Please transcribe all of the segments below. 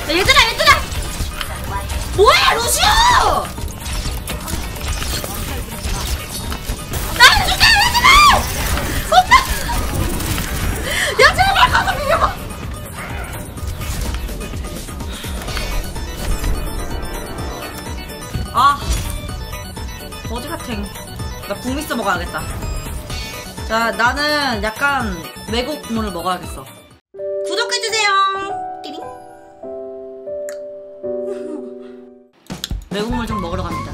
얘들아! 뭐야, 루시오! 나는 죽게 하지마! 엄마! 야, 제발 가서 비벼봐! 아, 거지 같은. 나 북미스 먹어야겠다. 자, 나는 약간 외국 국물을 먹어야겠어. 구독해주세요. 띠링. 외국물 좀 먹으러 갑니다.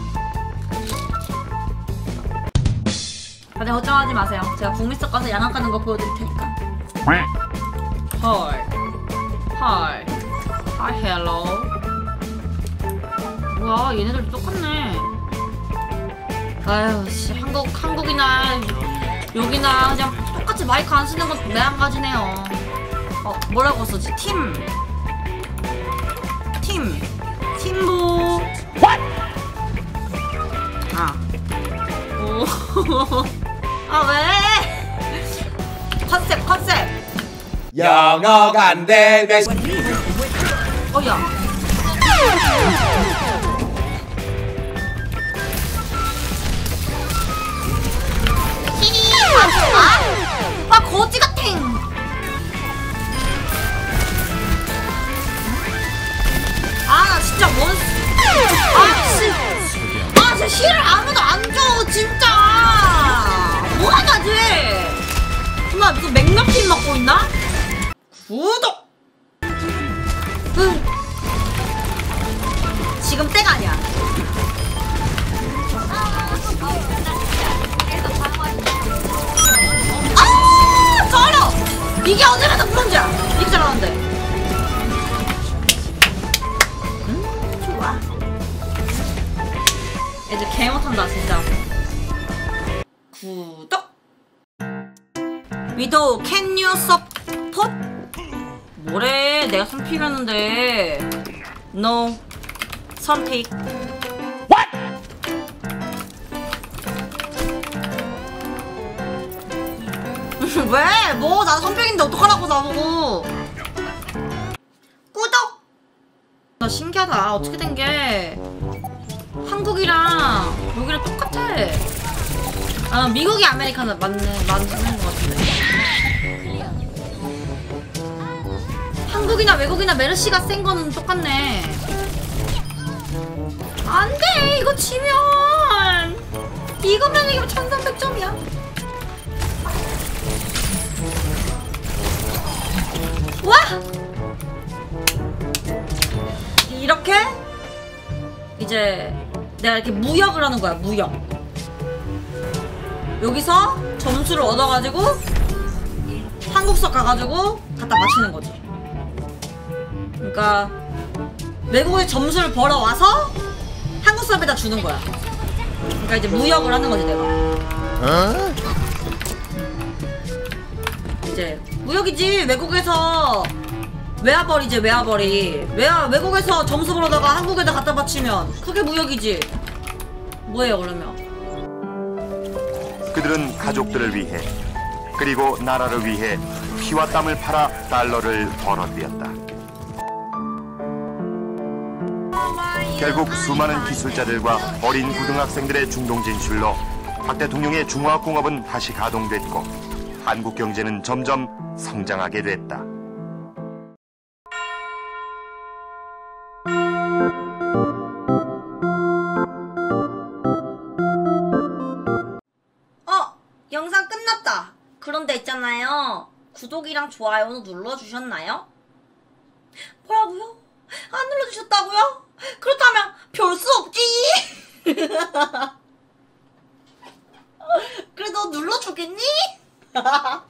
다들 걱정하지 마세요. 제가 북미스 가서 양악 가는 거 보여드릴 테니까. 헐, 헬로. 뭐야, 얘네들도 똑같네. 아유, 씨, 한국이나 여기나 그냥 똑같이 마이크 안 쓰는 건 매한가지네요. 뭐라고 썼지? 팀보. 왜? 컨셉. 영어가 안 되면 야. 거지 같탱. 나 진짜 진짜 힐을 아무도 안 줘, 진짜. 뭐하냐, 쟤. 나 무슨 맥락핀 맞고 있나? 구독! 지금 때가 아니야. 잘하! 이게 언제라도 브론즈야! 이게 잘하는데. 좋아. 애들 개 못한다, 진짜. 구독! 위도우, can you support? 뭐래? 내가 선픽했는데. No. 선픽. What? 왜? 뭐, 나 선픽인데 어떡하라고, 나보고. 구독! 나 신기하다. 어떻게 된 게. 한국이랑 여기랑 똑같아. 미국이 아메리카노 맞는 것 같은데. 한국이나 외국이나 메르시가 센 거는 똑같네. 안 돼! 이거 치면! 이거면 1300점이야. 와! 이렇게 이제 내가 이렇게 무역을 하는 거야, 무역. 여기서 점수를 얻어가지고 한국서 가가지고 갖다 맞히는 거지. 그러니까 외국에 점수를 벌어와서 한국 서비에다 주는 거야. 그러니까 이제 무역을 하는 거지, 내가. 이제 무역이지. 외국에서 외화벌이지, 외화벌이. 외국에서 점수 벌어다가 한국에다 갖다 바치면 그게 무역이지. 뭐예요, 그러면? 그들은 가족들을 위해 그리고 나라를 위해 피와 땀을 팔아 달러를 벌어들였다. 결국 수많은 기술자들과 어린 고등학생들의 중동 진출로 박 대통령의 중화학공업은 다시 가동됐고 한국 경제는 점점 성장하게 됐다. 영상 끝났다. 그런데 있잖아요. 구독이랑 좋아요는 눌러주셨나요? 뭐라고요? 안 눌러주셨다고요? 그렇다면 별 수 없지. 그래도 눌러주겠니?